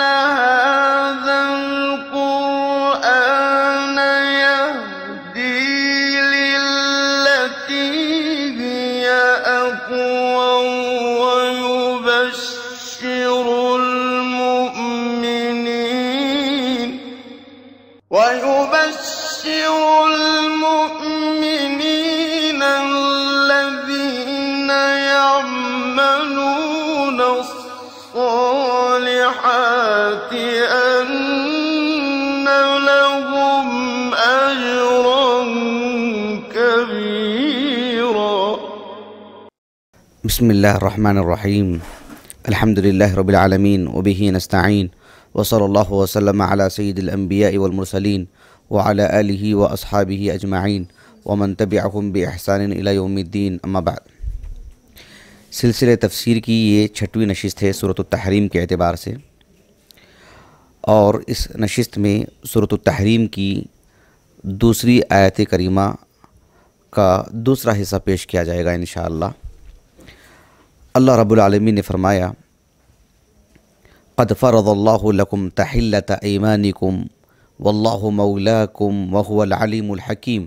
هذا القرآن يهدي للتي هي أقوم ويبشر المؤمنين الذين يعملون الصالحات أن لهم أجرا كبيرا. بسم الله الرحمن الرحيم. الحمد لله رب العالمين وبه نستعين وصلى الله وسلم على سيد الأنبياء والمرسلين وعلى آله وأصحابه أجمعين ومن تبعهم بإحسان إلى يوم الدين. اما بعد، سلسلہ تفسیر کی یہ 6ویں نشست ہے سورۃ التحریم کے اعتبار سے، اور اس نشست میں سورۃ التحریم کی دوسری آیت کریمہ کا دوسرا حصہ پیش کیا جائے گا انشاءاللہ۔ اللہ رب العالمین نے فرمایا: قد فرض اللہ لکم تحلۃ ایمانکم واللہ مولاکم وہو العلیم الحکیم۔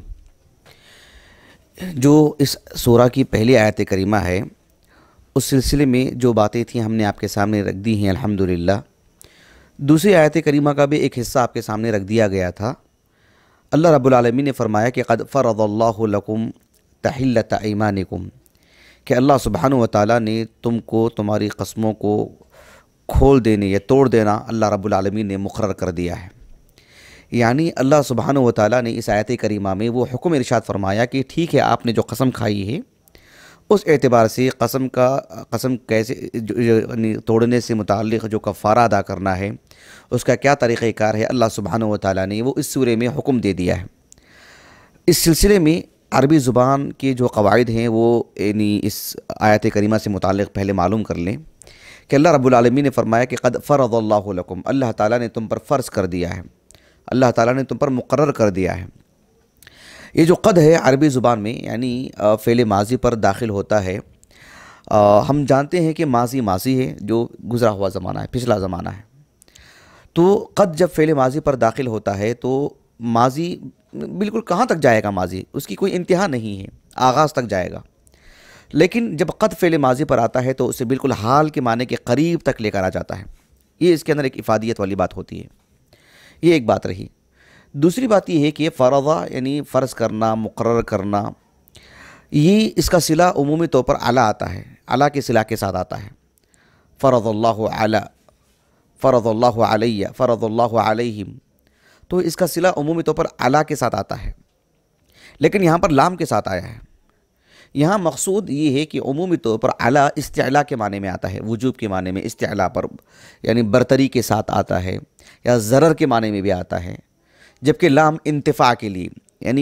جو اس سورہ کی پہلی آیت کریمہ ہے، اس سلسلے میں جو باتیں تھیں ہم نے آپ کے سامنے رکھ دی ہیں الحمدللہ۔ دوسری آیت کریمہ کا بھی ایک حصہ آپ کے سامنے رکھ دیا گیا تھا۔ اللہ رب العالمین نے فرمایا کہ قد فرض اللہ لکم تحلۃ ایمانکم، کہ اللہ سبحانہ و تعالیٰ نے تم کو تمہاری قسموں کو کھول دینے یا توڑ دینا اللہ رب العالمین نے مقرر کر دیا ہے۔ یعنی اللہ سبحانہ و تعالیٰ نے اس آیت کریمہ میں وہ حکم ارشاد فرمایا کہ ٹھیک ہے، آپ نے جو قسم کھائی ہے اس اعتبار سے قسم کیسے توڑنے سے متعلق جو کفارہ ادا کرنا ہے، اس کا کیا طریقہ کار ہے، اللہ سبحانہ و تعالیٰ نے وہ اس سورہ میں حکم دے دیا ہے۔ اس سلسلے میں عربی زبان کے جو قواعد ہیں وہ اس آیت کریمہ سے متعلق پہلے معلوم کر لیں کہ اللہ رب العالمین نے فرمایا کہ قد فرض اللہ لکم، اللہ تعالیٰ نے تم پر فرض کر دیا ہے، اللہ تعالیٰ نے تم پر مقرر کر دیا ہے۔ یہ جو قد ہے عربی زبان میں یعنی فعل ماضی پر داخل ہوتا ہے۔ ہم جانتے ہیں کہ ماضی ہے جو گزرا ہوا زمانہ ہے، پچھلا زمانہ ہے۔ تو قد جب فعل ماضی پر داخل ہوتا ہے تو ماضی بالکل کہاں تک جائے گا، ماضی اس کی کوئی انتہا نہیں ہے، آغاز تک جائے گا۔ لیکن جب قد فعل ماضی پر آتا ہے تو اسے بالکل حال کے معنی کے قریب تک لے کر آ جاتا ہے۔ یہ اس کے اندر ایک افادیت والی بات ہوتی ہے۔ یہ ایک بات رہی۔ دوسری بات یہ ہے کہ فرض یعنی فرض کرنا، مقرر کرنا، یہ اس کا صلہ عمومی طور پر علی آتا ہے، علی کے صلہ کے ساتھ آتا ہے۔ فرض اللہ علی، فرض اللہ علیہ، فرض اللہ علیہم، تو اس کا صلہ عمومی طور پر علی کے ساتھ آتا ہے، لیکن یہاں پر لام کے ساتھ آیا ہے۔ یہاں مقصود یہ ہے کہ عمومی طور پر علی استعلاء کے معنی میں آتا ہے، وجوب کے معنی میں استعلاء پر یعنی برتری کے ساتھ آتا ہے، یا ضرر کے معنی میں بھی آتا ہے، جبکہ لام انتفاع کے لیے یعنی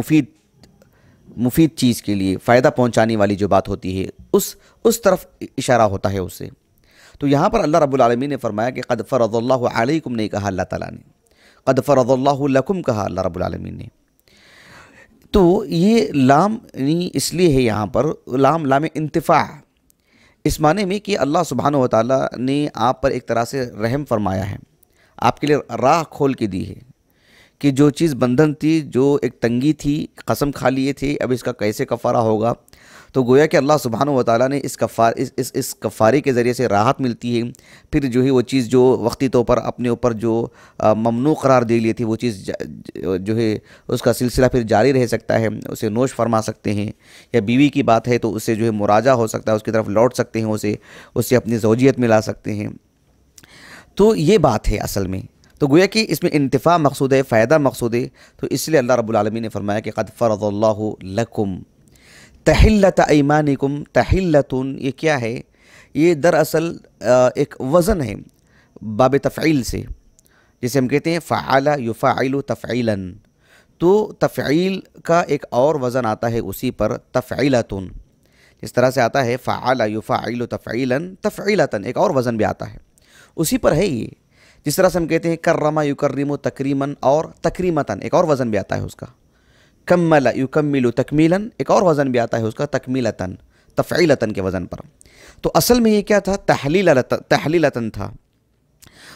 مفید چیز کے لیے فائدہ پہنچانے والی جو بات ہوتی ہے اس طرف اشارہ ہوتا ہے اس سے۔ تو یہاں پر اللہ رب العالمین نے فرمایا کہ قد فرض اللہ علیکم نہیں کہا اللہ تعالیٰ نے، قد فرض اللہ لکم کہا اللہ رب العالمین نے۔ تو یہ لام یعنی اس لیے ہے یہاں پر لام انتفاع، اس معنی میں کہ اللہ سبحانہ و تعالیٰ نے آپ پر ایک طرح سے رحم فرمایا ہے، آپ کے لیے راہ کھول کے دی ہے کہ جو چیز بندھن تھی، جو ایک تنگی تھی، قسم کھا لیے تھے، اب اس کا کیسے کفارہ ہوگا، تو گویا کہ اللہ سبحانہ و تعالیٰ نے اس کفارے کے ذریعے سے راحت ملتی ہے۔ پھر جو ہے وہ چیز جو وقتی طور پر اپنے اوپر جو ممنوع قرار دے لی تھی، وہ چیز جو ہے اس کا سلسلہ پھر جاری رہ سکتا ہے، اسے نوش فرما سکتے ہیں، یا بیوی کی بات ہے تو اس سے جو ہے مراجعہ ہو سکتا ہے، اس کی طرف لوٹ سکتے ہیں، اسے اپنی زوجیت ملا سکتے ہیں۔ تو یہ بات ہے اصل میں، تو گویا کہ اس میں انتفاع مقصود ہے، فائدہ مقصود ہے، تو اس لیے اللہ رب العالمین نے فرمایا کہ قد فرض اللہ لکم تحلۃ ایمانکم۔ تحلۃ یہ کیا ہے؟ یہ دراصل ایک وزن ہے باب تفعیل سے، جسے ہم کہتے ہیں فعل یفعل تفعیلا، تو تفعیل کا ایک اور وزن آتا ہے اسی پر تفعیلۃ، جس طرح سے آتا ہے فعل یفعل تفعیلا تفعیلۃ، ایک اور وزن بھی آتا ہے اسی پر ہے یہ۔ جس طرح سے ہم کہتے ہیں کرم یکرم تکریما اور تکریمتاً، ایک اور وزن بھی آتا ہے اس کا۔ کمل یکمل تکمیلاً، ایک اور وزن بھی آتا ہے اس کا تکمیلتاً، تفعیلتاً کے وزن پر۔ تو اصل میں یہ کیا تھا؟ تحلیلتاً تھا،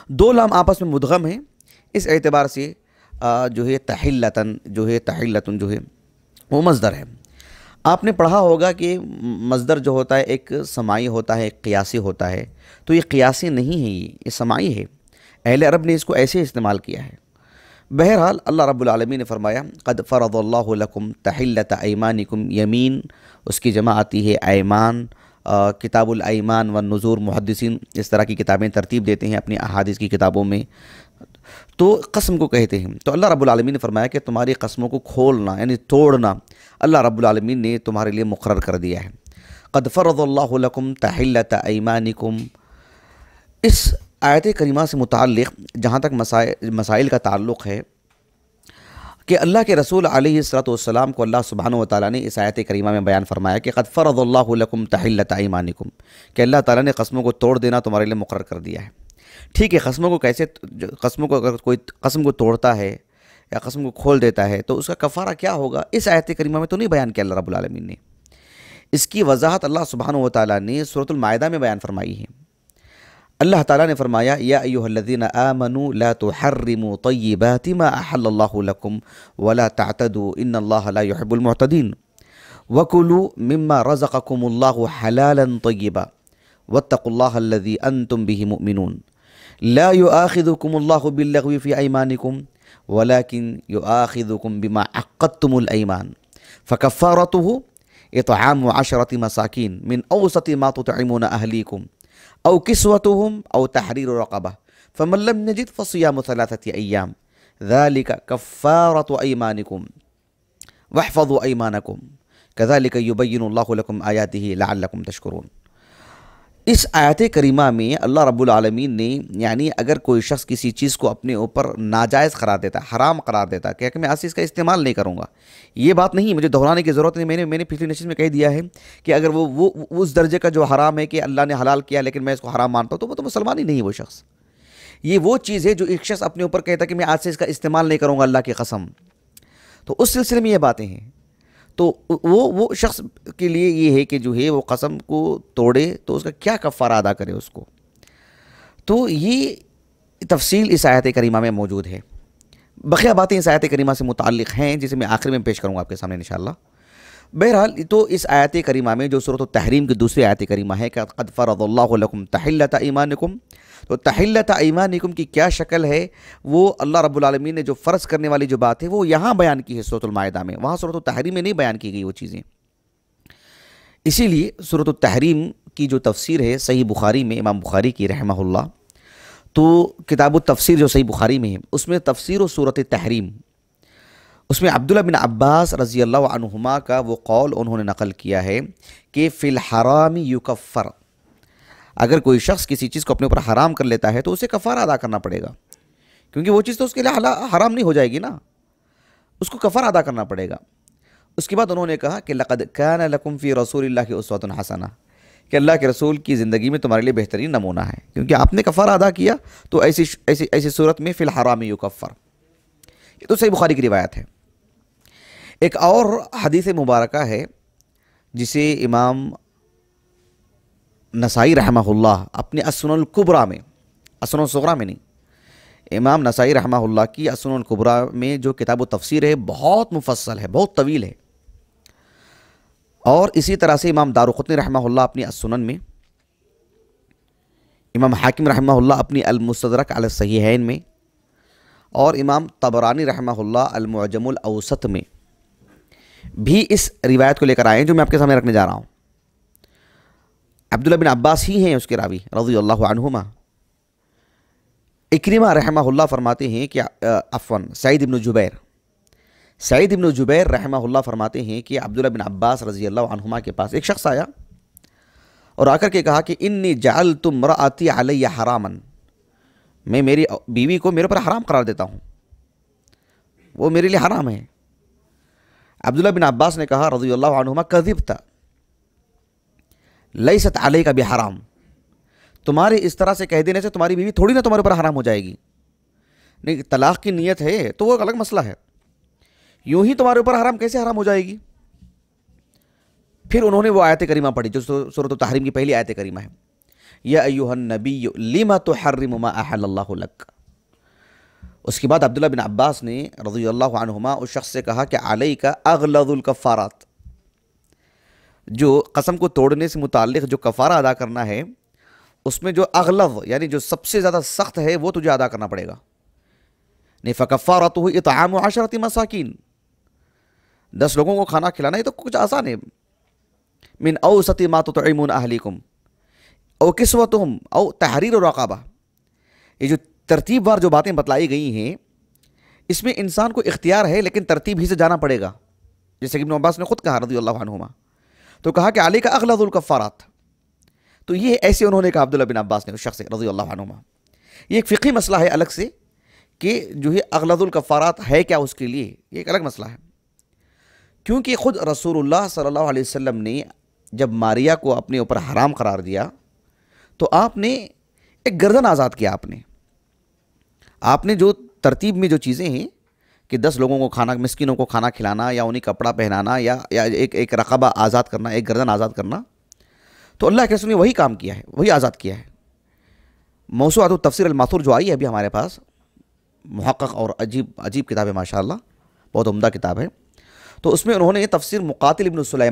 دو لام آپس میں مدغم ہیں، اس اعتبار سے جو ہے تحلتن جو ہے وہ مصدر ہے۔ آپ نے پڑھا ہوگا کہ مصدر جو ہوتا ہے ایک سماعی ہوتا ہے، ایک قیاسی ہوتا ہے، تو یہ قیاسی نہیں ہے، یہ سماعی ہے۔ اہل عرب نے اس کو ایسے استعمال کیا ہے۔ بہرحال اللہ رب العالمین نے فرمایا قد فرض اللہ لکم تحلت ایمانکم، یمین اس کی جمع آتی ہے ایمان، کتاب الایمان والنذور، محدثین اس طرح کی کتابیں ترتیب دیتے ہیں اپنی احادیث کی کتابوں میں، تو قسم کو کہتے ہیں۔ تو اللہ رب العالمین نے فرمایا کہ تمہاری قسموں کو کھولنا یعنی توڑنا اللہ رب العالمین نے تمہارے لیے مقرر کر دیا ہے۔ قد فرض اللہ لکم تحلت ایمانکم، اس آیت کریمہ سے متعلق جہاں تک مسائل کا تعلق ہے کہ اللہ کے رسول علیہ الصلوۃ والسلام کو اللہ سبحانہ و تعالیٰ نے اس آیت کریمہ میں بیان فرمایا کہ قد فرض اللہ لکم تحلت ایمانکم، کہ اللہ تعالیٰ نے قسموں کو توڑ دینا تمہارے لیے مقرر کر دیا ہے۔ ٹھیک ہے، قسموں کو اگر کوئی قسم کو توڑتا ہے یا قسم کو کھول دیتا ہے تو اس کا کفارہ کیا ہوگا، اس آیت کریمہ میں تو نہیں بیان کیا اللہ رب العالمین نے۔ اس کی وضاحت اللہ سبحانہ و تعالیٰ نے سورۃ المائدہ میں بیان فرمائی ہے۔ اللہ تعالیٰ نے فرمایا یا ایھا الذین آمنوا لا تحرموا طیبات ما احل اللہ لکم ولا تعتدوا ان اللہ لا يحب المعتدین وکلوا مما رزقکم اللہ حلالا طیبا واتقوا اللہ الذی انتم بہ مؤمنون لا يؤاخذکم اللہ باللغو فی ایمانکم ولكن يؤاخذكم بما عقدتم الأيمان فكفارته إطعام 10 مساكين من أوسط ما تطعمون أهليكم أو كسوتهم أو تحرير رقبة فمن لم يجد فصيام 3 أيام ذلك كفارة أيمانكم واحفظوا أيمانكم كذلك يبين الله لكم آياته لعلكم تشكرون۔ اس آیت کریمہ میں اللہ رب العالمین نے یعنی اگر کوئی شخص کسی چیز کو اپنے اوپر ناجائز قرار دیتا، حرام قرار دیتا کہ میں اس کا استعمال نہیں کروں گا، یہ بات نہیں مجھے دہرانے کی ضرورت نہیں، میں نے پچھلی نشست میں کہہ دیا ہے کہ اگر وہ اس درجے کا جو حرام ہے کہ اللہ نے حلال کیا لیکن میں اس کو حرام مانتا ہوں تو وہ تو مسلمان ہی نہیں ہے وہ شخص۔ یہ وہ چیز ہے جو ایک شخص اپنے اوپر کہتا کہ میں آج سے اس کا استعمال نہیں کروں گا اللہ کی قسم، تو اس سلسلے میں یہ باتیں ہیں۔ تو وہ شخص کے لیے یہ ہے کہ جو ہے وہ قسم کو توڑے تو اس کا کیا کفارہ ادا کرے اس کو، تو یہ تفصیل اس آیت کریمہ میں موجود ہے۔ بقیہ باتیں اس آیت کریمہ سے متعلق ہیں جسے میں آخر میں پیش کروں گا آپ کے سامنے انشاءاللہ۔ بہرحال تو اس آیت کریمہ میں جو سورۃ التحریم کی دوسری آیت کریمہ ہے کہ قد فرض اللہ لکم تحلت ایمانکم، تو تحلت ایمانکم کی کیا شکل ہے وہ اللہ رب العالمین نے جو فرض کرنے والی جو بات ہے وہ یہاں بیان کی ہے سورۃ المائدہ میں، وہاں سورۃ التحریم میں نہیں بیان کی گئی وہ چیزیں۔ اسی لیے سورۃ التحریم کی جو تفسیر ہے صحیح بخاری میں امام بخاری کی رحمہ اللہ، تو کتاب التفسیر جو صحیح بخاری میں ہے اس میں تفسیر و سورۃ التحریم، اس میں عبداللہ بن عباس رضی اللہ عنہما کا وہ قول انہوں نے نقل کیا ہے کہ فی الحرام یکفر، اگر کوئی شخص کسی چیز کو اپنے اوپر حرام کر لیتا ہے تو اسے کفارہ ادا کرنا پڑے گا، کیونکہ وہ چیز تو اس کے لیے حرام نہیں ہو جائے گی نا، اس کو کفارہ ادا کرنا پڑے گا۔ اس کے بعد انہوں نے کہا کہ لقد کان لکم فی رسول اللہ اسوۃ حسنہ، کہ اللہ کے رسول کی زندگی میں تمہارے لیے بہترین نمونہ ہے، کیونکہ آپ نے کفارہ ادا کیا تو ایسی صورت میں فی الحرام یکفر، یہ تو صحیح بخاری کی روایت ہے۔ ایک اور حدیث مبارکہ ہے جسے امام نسائی رحمہ اللہ اپنے السنن الکبریٰ میں، السنن الصغریٰ میں نہیں، امام نسائی رحمہ اللہ کی السنن الکبریٰ میں جو کتاب و تفسیر ہے بہت مفصل ہے، بہت طویل ہے، اور اسی طرح سے امام دارقطنی رحمہ اللہ اپنی السنن میں، امام حاکم رحمہ اللہ اپنی المستدرک علی الصحیحین میں، اور امام طبرانی رحمہ اللہ المعجم الاوسط میں بھی اس روایت کو لے کر آئے ہیں جو میں آپ کے سامنے رکھنے جا رہا ہوں۔ عبداللہ بن عباس ہی ہیں اس کے راوی رضی اللہ عنہما۔ اکرمہ رحمہ اللہ فرماتے ہیں کہ سعید ابن جبیر رحمہ اللہ فرماتے ہیں کہ عبداللہ بن عباس رضی اللہ عنہما کے پاس ایک شخص آیا اور آ کر کے کہا کہ انی جعلت امرأتی علی حراما، میں میری بیوی کو میرے پر حرام قرار دیتا ہوں، وہ میرے لیے حرام ہے۔ عبداللہ بن عباس نے کہا رضی اللہ عنہما کذبت لیست علیک بحرام، تمہارے اس طرح سے کہہ دینے سے تمہاری بیوی تھوڑی نہ تمہارے اوپر حرام ہو جائے گی، نہیں طلاق کی نیت ہے تو وہ ایک الگ مسئلہ ہے، یوں ہی تمہارے اوپر حرام کیسے حرام ہو جائے گی؟ پھر انہوں نے وہ آیت کریمہ پڑھی جو سورۃ التحریم کی پہلی آیت کریمہ ہے، یا ایھا النبی لم تحرم ما احل اللہ لک۔ اس کے بعد عبداللہ بن عباس نے رضی اللہ عنہما اس شخص سے کہا کہ علیک اغلظ الکفارات، جو قسم کو توڑنے سے متعلق جو کفارہ ادا کرنا ہے اس میں جو اغلظ یعنی جو سب سے زیادہ سخت ہے وہ تجھے ادا کرنا پڑے گا۔ فکفارتہ اطعام 10 مساکین، 10 لوگوں کو کھانا کھلانا، یہ تو کچھ آسان ہے۔ من اوسط ما تطعمون اہلیکم او کسوتہم او تحریر رقبہ، یہ جو ترتیب وار جو باتیں بتلائی گئی ہیں اس میں انسان کو اختیار ہے لیکن ترتیب ہی سے جانا پڑے گا، جیسے کہ ابن عباس نے خود کہا رضی اللہ عنہما، تو کہا کہ علیک اغلظ الکفارات، تو یہ ایسے انہوں نے کہا عبداللہ بن عباس نے اس شخص سے رضی اللہ عنہما۔ یہ ایک فقہی مسئلہ ہے الگ سے کہ جو ہے اغلظ الکفارات ہے کیا اس کے لیے، یہ ایک الگ مسئلہ ہے، کیونکہ خود رسول اللہ صلی اللہ علیہ وسلم نے جب ماریا کو اپنے اوپر حرام قرار دیا تو آپ نے ایک گردن آزاد کیا، آپ نے جو ترتیب میں جو چیزیں ہیں کہ 10 لوگوں کو کھانا، مسکینوں کو کھانا کھلانا یا انہیں کپڑا پہنانا یا ایک رقبہ آزاد کرنا، ایک گردن آزاد کرنا، تو اللہ کے رسول نے وہی کام کیا ہے، وہی آزاد کیا ہے۔ موسوعۃ التفسیر الماثور جو آئی ہے ابھی ہمارے پاس، محقق اور عجیب کتاب ہے ماشاءاللہ، بہت عمدہ کتاب ہے، تو اس میں انہوں نے تفسیر مقاتل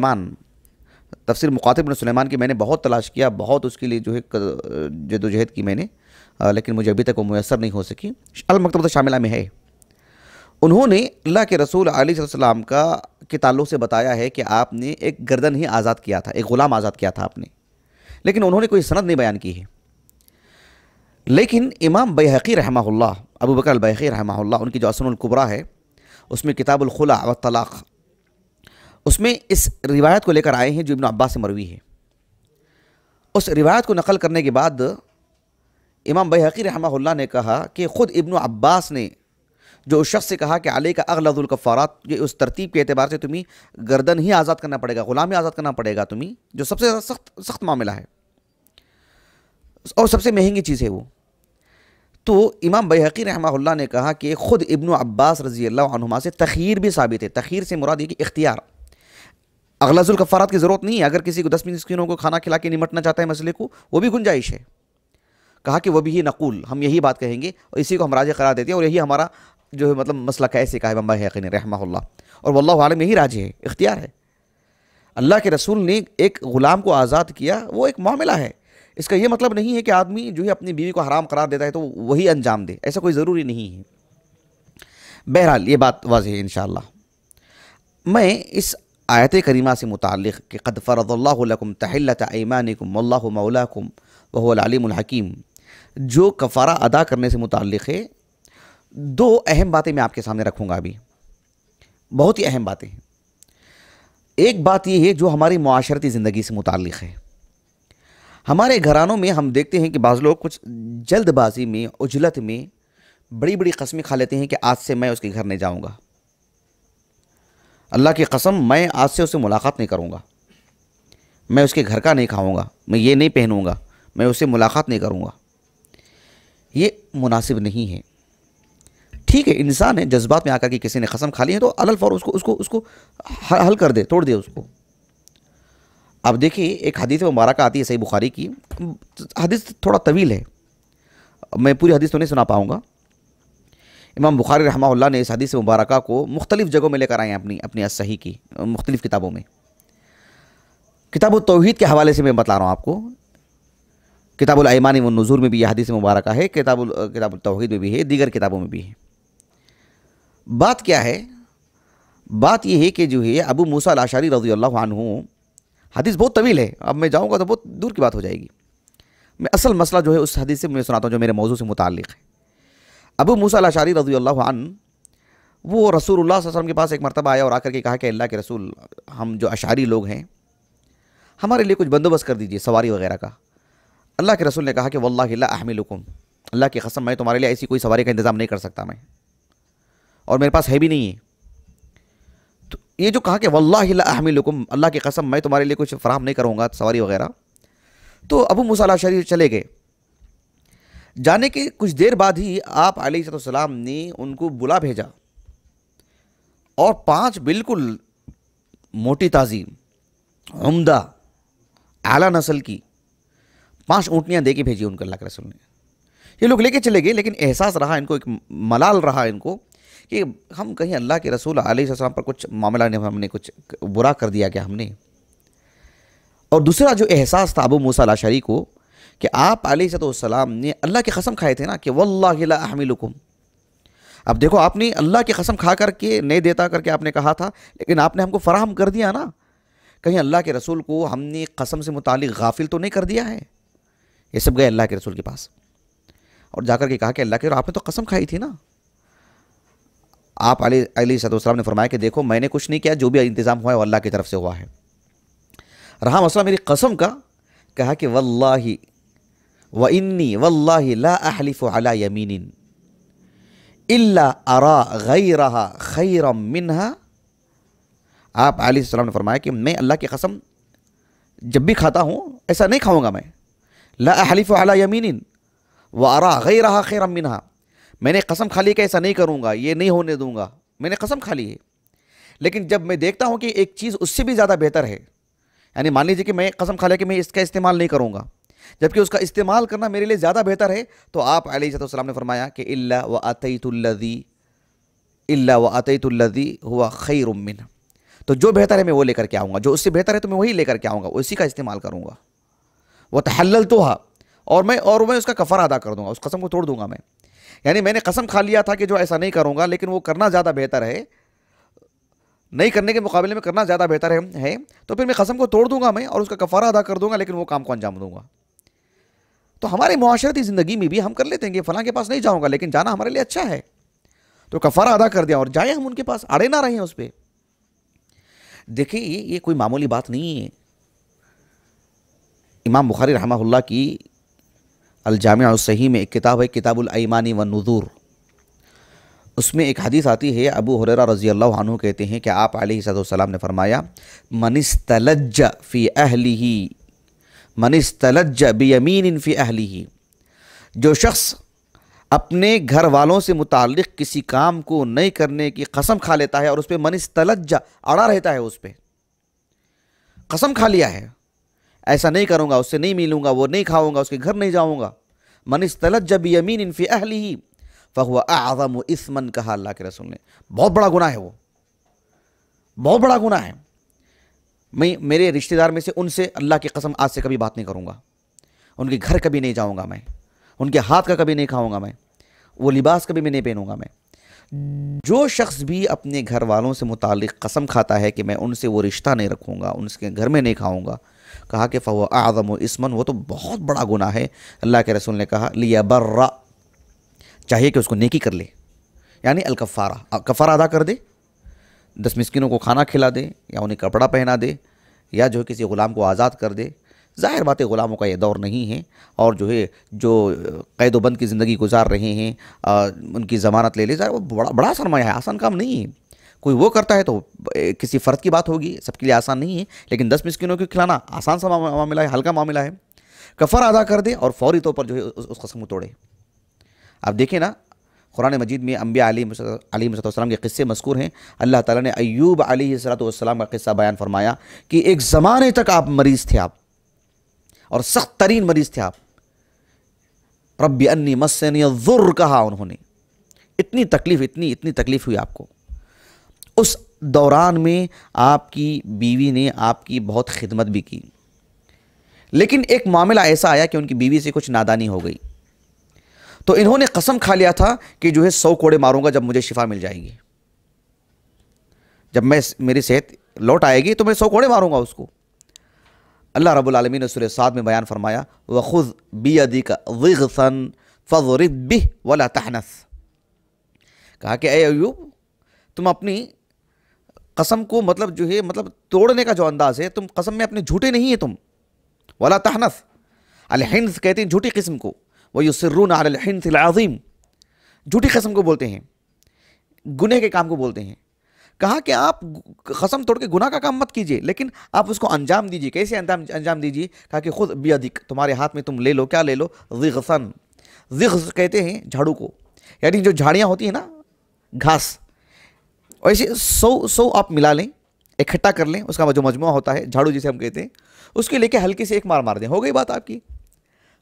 ابن سلیمان کی میں نے بہت تلاش کیا، بہت اس کے لیے جو ہے جدوجہد کی میں نے، لیکن مجھے ابھی تک وہ میسر نہیں ہو سکی، المکتبۃ شاملہ میں ہے۔ انہوں نے اللہ کے رسول علیہ السلام کے تعلق سے بتایا ہے کہ آپ نے ایک گردن ہی آزاد کیا تھا، ایک غلام آزاد کیا تھا آپ نے، لیکن انہوں نے کوئی سند نہیں بیان کی ہے۔ لیکن امام بیہقی رحمہ اللہ، ابو بکر البیہقی رحمہ اللہ، ان کی جو السنن الکبریٰ ہے اس میں کتاب الخلع والطلاق، اس میں اس روایت کو لے کر آئے ہیں جو ابن عباس سے مروی ہے۔ اس روایت کو نقل کرنے کے بعد امام بیہقی رحمہ اللہ نے کہا کہ خود ابن عباس نے جو اس شخص سے کہا کہ علیک اغلظ الکفارات، یہ اس ترتیب کے اعتبار سے تمہیں گردن ہی آزاد کرنا پڑے گا، غلام ہی آزاد کرنا پڑے گا تمہیں، جو سب سے سخت معاملہ ہے اور سب سے مہنگی چیز ہے وہ۔ تو امام بیہقی رحمہ اللہ نے کہا کہ خود ابن عباس رضی اللہ عنہما سے تخییر بھی ثابت ہے۔ تخییر سے مراد یہ کہ اختیار، اغلظ الکفارات کی ضرورت نہیں ہے، اگر کسی کو 10 مسکینوں کو کھانا کھلا کے نمٹنا چاہتا ہے مسئلے کو، وہ بھی گنجائش ہے۔ کہا کہ وہ بھی نقول، ہم یہی بات کہیں گے اور اسی کو ہم راجح قرار دیتے ہیں، اور یہی ہمارا جو ہے مطلب مسلک ہے، ایسے کہا امام بیہقی نے رحمہ اللہ، اور واللہ عالم یہی راجح ہے، اختیار ہے۔ اللہ کے رسول نے ایک غلام کو آزاد کیا، وہ ایک معاملہ ہے، اس کا یہ مطلب نہیں ہے کہ آدمی جو ہے اپنی بیوی کو حرام قرار دیتا ہے تو وہی انجام دے، ایسا کوئی ضروری نہیں ہے۔ بہرحال یہ بات واضح ہے انشاءاللہ۔ میں اس آیت کریمہ سے متعلق کہ قد فرض اللہ لکم تحلۃ ایمانکم واللہ مولاکم وہو العلیم الحکیم، جو کفارہ ادا کرنے سے متعلق ہے، 2 اہم باتیں میں آپ کے سامنے رکھوں گا ابھی، بہت ہی اہم باتیں ہیں۔ ایک بات یہ ہے جو ہماری معاشرتی زندگی سے متعلق ہے۔ ہمارے گھرانوں میں ہم دیکھتے ہیں کہ بعض لوگ کچھ جلد بازی میں، عجلت میں بڑی بڑی قسمیں کھا لیتے ہیں کہ آج سے میں اس کے گھر نہیں جاؤں گا، اللہ کی قسم میں آج سے اسے ملاقات نہیں کروں گا، میں اس کے گھر کا نہیں کھاؤں گا، میں یہ نہیں پہنوں گا، میں اسے ملاقات نہیں کروں گا۔ یہ مناسب نہیں ہے۔ ٹھیک ہے، انسان ہے، جذبات میں آ کر کے کسی نے قسم کھا لی ہے تو علل فور اس کو حل کر دے، توڑ دے اس کو۔ اب دیکھیے ایک حدیث مبارکہ آتی ہے صحیح بخاری کی، حدیث تھوڑا طویل ہے، میں پوری حدیث تو نہیں سنا پاؤں گا۔ امام بخاری رحمہ اللہ نے اس حدیث مبارکہ کو مختلف جگہوں میں لے کر آئے ہیں اپنی صحیح کی مختلف کتابوں میں۔ کتاب التوحید کے حوالے سے میں بتا رہا ہوں آپ کو، کتاب الایمان والنذور میں بھی یہ حدیث مبارکہ ہے، کتاب التوحید میں بھی ہے، دیگر کتابوں میں بھی ہے۔ بات کیا ہے؟ بات یہ ہے کہ جو ہے ابو موسیٰ الاشعری رضی اللہ عنہ، حدیث بہت طویل ہے، اب میں جاؤں گا تو بہت دور کی بات ہو جائے گی، میں اصل مسئلہ جو ہے اس حدیث سے میں سناتا ہوں جو میرے موضوع سے متعلق ہے۔ ابو موسیٰ الاشعری رضی اللہ عنہ وہ رسول اللہ صلی اللہ علیہ وسلم کے پاس ایک مرتبہ آیا اور آ کر کے کہا کہ اللہ کے رسول، ہم جو اشعری لوگ ہیں ہمارے لیے کچھ بندوبست کر دیجئے سواری وغیرہ کا۔ اللہ کے رسول نے کہا کہ واللہ لا احملکم، اللہ کی قسم میں تمہارے لیے ایسی کوئی سواری کا انتظام نہیں کر سکتا میں، اور میرے پاس ہے بھی نہیں ہے۔ تو یہ جو کہا کہ واللہ لا احملکم، اللہ کی قسم میں تمہارے لیے کچھ فراہم نہیں کروں گا سواری وغیرہ، تو ابو موسیٰ الاشعری چلے گئے۔ جانے کے کچھ دیر بعد ہی آپ علیہ السلام نے ان کو بلا بھیجا اور 5 بالکل موٹی تازی، عمدہ، اعلیٰ نسل کی 5 ऊँटनियाँ दे के भेजी उनको अल्लाह के रसूल ने। ये लोग लेके चले गए, लेकिन एहसास रहा इनको, एक मलाल रहा इनको कि हम कहीं अल्लाह के रसूल अलैहिस्सलाम पर कुछ मामला ने हमने कुछ बुरा कर दिया क्या हमने। और दूसरा जो एहसास था अबू मूसा अल-अशअरी को कि आप अलैहिस्सलाम ने अल्लाह की कसम खाए थे ना कि वल्लाहि ला अहमिलुकुम। अब देखो, आपने अल्लाह की कसम खा करके नहीं देता करके आपने कहा था, लेकिन आपने हमको फराहम कर दिया ना। कहीं अल्लाह के रसूल को हमने कसम से मुतालिक गाफिल तो नहीं कर दिया है। ये सब गए अल्लाह के रसूल के पास और जाकर के कहा कि अल्लाह के रसूल, आपने तो कसम खाई थी ना। आप अलैहिस्सलाम ने फरमाया कि देखो, मैंने कुछ नहीं किया, जो भी इंतज़ाम हुआ है वो अल्लाह की तरफ से हुआ है। रहा मसला मेरी कसम का, कहा कि वल्लाहि व इन्नी वल्लाहि ला अहलिफु अला यमीनिन इल्ला अरा गैरहा खैरम मिन्हा। आप अलैहिस्सलाम ने फरमाया कि मैं अल्लाह की कसम जब भी खाता हूँ ऐसा नहीं खाऊंगा मैं। ला अहलिफु अला यमीनिन व अरा गैरहा खैरम मिन्हा। मैंने कसम खा ली कि ऐसा नहीं करूँगा, ये नहीं होने दूंगा, मैंने कसम खा ली है। लेकिन जब मैं देखता हूँ कि एक चीज़ उससे भी ज़्यादा बेहतर है, यानी मान लीजिए कि मैं कसम खा लिया कि मैं इसका इस्तेमाल नहीं करूँगा, जबकि उसका इस्तेमाल करना मेरे लिए ज़्यादा बेहतर है, तो आप अलैहिस्सलाम ने फरमाया कि इल्ला व अतैतुल्लज़ी हुवा खैरुम मिन्ह। तो जो बेहतर है मैं वो लेकर के आऊँगा, जो उससे बेहतर है तो मैं वही लेकर के आऊँगा, उसी का इस्तेमाल करूँगा। वह तहल्ललतुहा, और मैं उसका कफ़ारा अदा कर दूँगा, उस कसम को तोड़ दूँगा मैं। यानी मैंने कसम खा लिया था कि जो ऐसा नहीं करूँगा, लेकिन वो करना ज़्यादा बेहतर है, नहीं करने के मुकाबले में करना ज़्यादा बेहतर है, तो फिर मैं कसम को तोड़ दूँगा मैं और उसका कफ़ारा अदा कर दूँगा, लेकिन वो काम को अंजाम दूँगा। तो हमारे मुआशरती ज़िंदगी में भी हम कर लेते हैं कि फ़लाँ के पास नहीं जाऊँगा, लेकिन जाना हमारे लिए अच्छा है, तो कफ़ारा अदा कर दिया और जाए हम उनके पास, अड़े ना रहें उस पर। देखिए, ये कोई मामूली बात नहीं है। इमाम बुखारी रहमहुल्लाह की अल-जामिअ अस-सहीह में एक किताब है, किताबुल ऐमानी वन नुज़ूर। उसमें एक हदीस आती है, अबू हुरैरा रज़ियल्लाहु अन्हु कहते हैं कि आप अलैहिस्सलाम ने फरमाया, मनिस्तलज्ज फ़ी अहलिही मनिस्तलज्ज बियमीनिन फ़ी अहलिही। जो शख्स अपने घर वालों से मुताल्लिक़ किसी काम को नहीं करने की कसम खा लेता है और उस पर मनिस्तलज्ज अड़ा रहता है, उस पर कसम खा लिया है, ऐसा नहीं करूँगा, उससे नहीं मिलूँगा, वो नहीं खाऊँगा, उसके घर नहीं जाऊँगा, मनिस्तलज्ज बियमीनिन फ़ी अहलिही फ़हुवा अअज़मु इस्मन, कहा अल्लाह के रसूल ने, बहुत बड़ा गुनाह है वो, बहुत बड़ा गुनाह है। मैं मेरे रिश्तेदार में से उनसे अल्लाह की कसम आज से कभी बात नहीं करूँगा, उनके घर कभी नहीं जाऊँगा मैं, उनके हाथ का कभी नहीं खाऊँगा मैं, वो लिबास कभी मैं नहीं पहनूँगा मैं। जो शख्स भी अपने घर वालों से मुताल्लिक़ कसम खाता है कि मैं उनसे वो रिश्ता नहीं रखूँगा, उनके घर में नहीं खाऊँगा, कहा कि फ़हुवा अअज़मु इस्मन, वो तो बहुत बड़ा गुनाह है। अल्लाह के रसूल ने कहा लियबर्रा, चाहिए कि उसको नेकी कर ले, यानी अल-कफ़ारा, कफ़ारा अदा कर दे, 10 मिस्किनों को खाना खिला दे, या उन्हें कपड़ा पहना दे, या जो है किसी ग़ुलाम को आज़ाद कर दे। ज़ाहिर बात है ग़ुलामों का ये दौर नहीं है, और जो है जो क़ैद बंद की ज़िंदगी गुजार रहे हैं, उनकी ज़मानत ले ले, ज़ाहिर वो बड़ा सरमाया है, आसान काम नहीं है। कोई वो करता है तो किसी फ़र्द की बात होगी, सबके लिए आसान नहीं है, लेकिन 10 मिस्किनों को खिलाना आसान सा मामला है, हल्का मामला है। कफ़ारा अदा कर दे और फ़ौरी तौर पर जो है उस कसम को तोड़े। आप देखें ना, कुरान मजीद में अंबिया अलैहिस्सलाम के क़िस्से मज़कूर हैं। अल्लाह ताला ने अय्यूब अलैहिस्सलाम का क़िस्सा बयान फरमाया कि एक ज़माने तक आप मरीज़ थे, आप और सख्त तरीन मरीज़ थे आप। रब्बी अन्नी मस्सनी अज़्ज़ुर्र, कहा उन्होंने, इतनी तकलीफ़ हुई आपको। उस दौरान में आपकी बीवी ने आपकी बहुत खिदमत भी की, लेकिन एक मामला ऐसा आया कि उनकी बीवी से कुछ नादानी हो गई, तो इन्होंने कसम खा लिया था कि जो है 100 कोड़े मारूंगा जब मुझे शिफा मिल जाएगी, जब मेरी सेहत लौट आएगी तो मैं 100 कोड़े मारूंगा उसको। अल्लाह रब्बुल आलमीन ने सूरह साद में बयान फरमाया, वख़ुज़ बियदिका ज़िग़सन फ़ज़रिब बिह वला तहनस, कहा कि ऐ अय्यूब, तुम अपनी कसम को जो है तोड़ने का जो अंदाज़ है, तुम कसम में अपने झूठे नहीं है तुम। वला तहनस, अल-हिन्स कहते हैं झूठी किस्म को, वयुसिर्रूना अलल हिन्सिल अज़ीम, झूठी कसम को बोलते हैं, गुनाह के काम को बोलते हैं। कहा कि आप कसम तोड़ के गुनाह का काम मत कीजिए, लेकिन आप उसको अंजाम दीजिए। कैसे अंजाम दीजिए? कहा कि खुद बियदिक, तुम्हारे हाथ में तुम ले लो, क्या ले लो? ज़िग़सन, ज़िग़्स कहते हैं झाड़ू को, यानी जो झाड़ियाँ होती हैं ना, घास, ऐसे 100 आप मिला लें, इकट्ठा कर लें, उसका जो मजमुआ होता है झाड़ू जिसे हम कहते हैं, उसके लेके हल्की से एक मार दें, हो गई बात आपकी।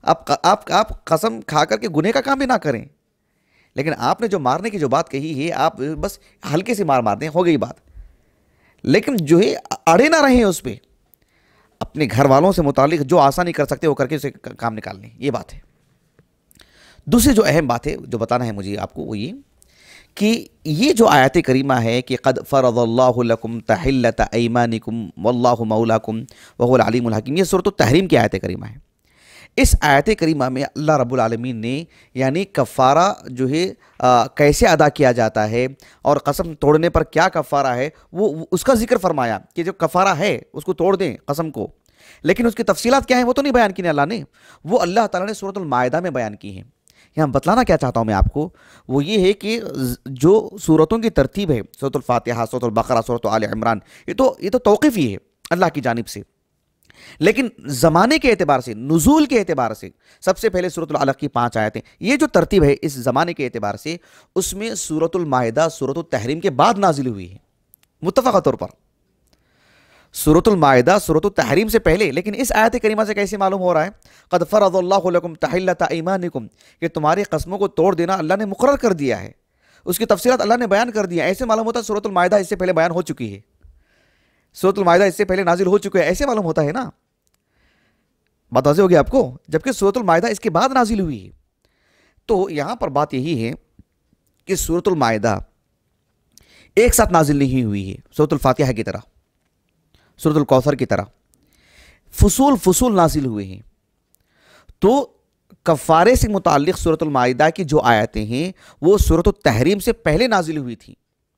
آپ قسم کھا کر کے گناہ کا کام بھی نہ کریں، لیکن آپ نے جو مارنے کی جو بات کہی ہے، آپ بس ہلکے سے مار دیں، ہو گئی بات، لیکن جو ہے اڑے نہ رہیں اس پہ، اپنے گھر والوں سے متعلق جو آسانی کر سکتے وہ کر کے اسے کام نکال لیں، یہ بات ہے۔ دوسری جو اہم بات ہے جو بتانا ہے مجھے آپ کو وہ یہ کہ یہ جو آیت کریمہ ہے کہ قد فرض اللہ لکم تحلۃ ایمانکم واللہ مولاکم وہو العلیم الحکیم، یہ سورۃ التحریم کی آیت کریمہ ہے۔ اس آیت کریمہ میں اللہ رب العالمین نے یعنی کفارہ جو ہے کیسے ادا کیا جاتا ہے اور قسم توڑنے پر کیا کفارہ ہے وہ اس کا ذکر فرمایا کہ جو کفارہ ہے اس کو توڑ دیں قسم کو، لیکن اس کی تفصیلات کیا ہیں وہ تو نہیں بیان کی اللہ نے، وہ اللہ تعالیٰ نے سورۃ المائدہ میں بیان کی ہیں۔ یہاں بتلانا کیا چاہتا ہوں میں آپ کو وہ یہ ہے کہ جو سورتوں کی ترتیب ہے، سورۃ الفاتحہ، سورۃ البقرہ، سورۃ آل عمران، یہ تو توقیفی ہے اللہ کی جانب سے، لیکن زمانے کے اعتبار سے، نزول کے اعتبار سے سب سے پہلے سورۃ العلق کی 5 آیتیں، یہ جو ترتیب ہے اس زمانے کے اعتبار سے اس میں سورۃ المائدہ سورۃ التحریم کے بعد نازل ہوئی ہے متفقہ طور پر۔ سورۃ المائدہ سورۃ التحریم سے پہلے، لیکن اس آیت کریمہ سے کیسے معلوم ہو رہا ہے قد فرض اللہ لکم تحلۃ ایمانکم کہ تمہاری قسموں کو توڑ دینا اللہ نے مقرر کر دیا ہے، اس کی تفصیلات اللہ نے بیان کر دیا، ایسے معلوم ہوتا ہے سورۃ المائدہ اس سے پہلے بیان ہو چکی ہے، سورۃ المائدہ اس سے پہلے نازل ہو چکی ہے، ایسے معلوم ہوتا ہے نا، بات واضح ہوگی آپ کو، جبکہ سورۃ المائدہ اس کے بعد نازل ہوئی ہے۔ تو یہاں پر بات یہی ہے کہ سورۃ المائدہ ایک ساتھ نازل نہیں ہوئی ہے، سورۃ الفاتحہ کی طرح، سورۃ الکوثر کی طرح فصول فصول نازل ہوئے ہیں۔ تو کفارے سے متعلق سورۃ المائدہ کی جو آیتیں ہیں وہ سورۃ التحریم سے پہلے نازل ہوئی تھی۔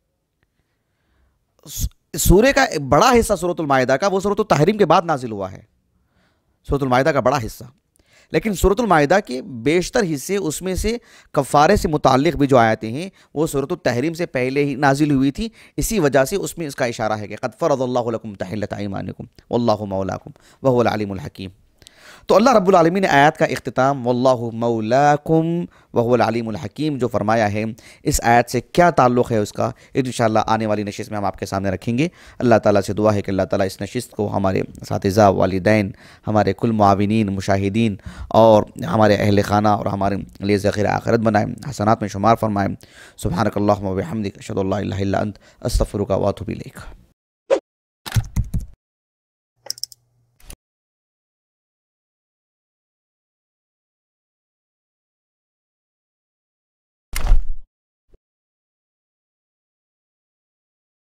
سورہ کا بڑا حصہ سورۃ المائدہ کا وہ سورۃ التحریم کے بعد نازل ہوا ہے، سورۃ المائدہ کا بڑا حصہ، لیکن سورۃ المائدہ کے بیشتر حصے اس میں سے کفارے سے متعلق بھی جو آیتیں ہیں وہ سورۃ التحریم سے پہلے ہی نازل ہوئی تھی، اسی وجہ سے اس میں اس کا اشارہ ہے کہ قد فرض اللہ لکم تحلۃ ایمانکم واللہ مولاکم وہو العلیم الحکیم۔ تو اللہ رب العالمین نے آیات کا اختتام واللہ مولاکم وہو العلیم الحکیم جو فرمایا ہے، اس آیت سے کیا تعلق ہے اس کا انشاءاللہ آنے والی نشست میں ہم آپ کے سامنے رکھیں گے۔ اللہ تعالیٰ سے دعا ہے کہ اللہ تعالیٰ اس نشست کو ہمارے اساتذہ، والدین، ہمارے کل معاونین، مشاہدین اور ہمارے اہل خانہ اور ہمارے لیے ذخیرہ آخرت بنائیں، حسنات میں شمار فرمائیں۔ سبحانک اللہم و بحمدک اشہد ان لا الہ الا انت استغفرک و اتوب الیک۔